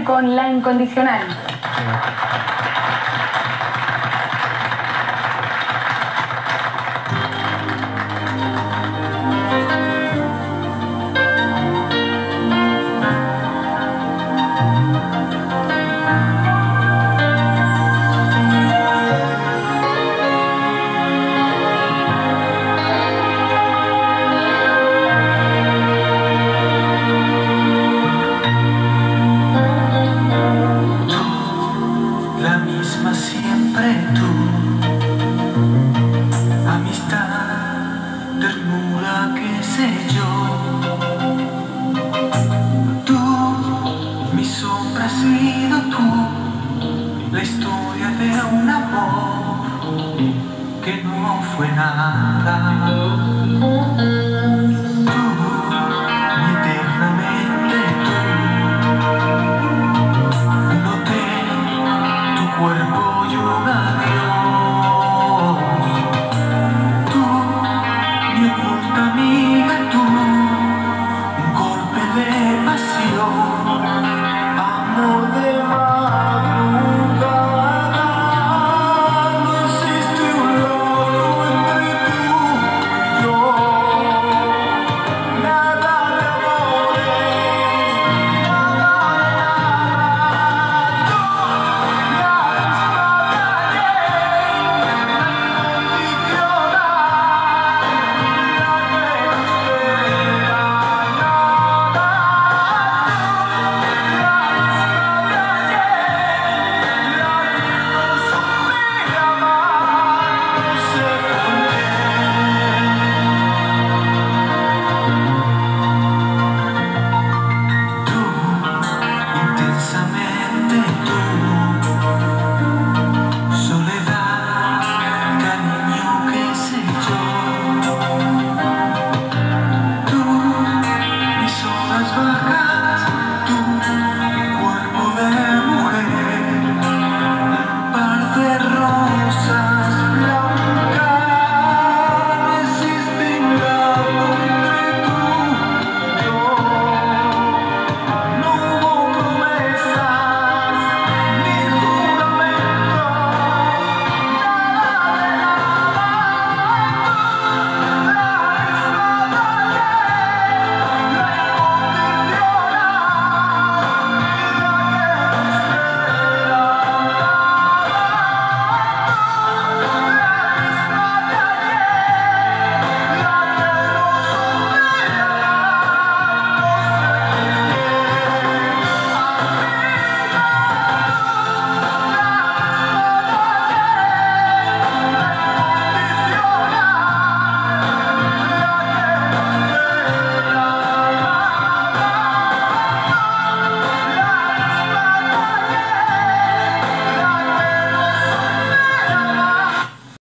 seguir con La Incondicional. Siempre tú, amistad, ternura, qué sé yo. Tú, mi sombra has sido tú, la historia de un amor que no fue nada. Tú, mi eternamente tú, noté tu cuerpo. Intensamente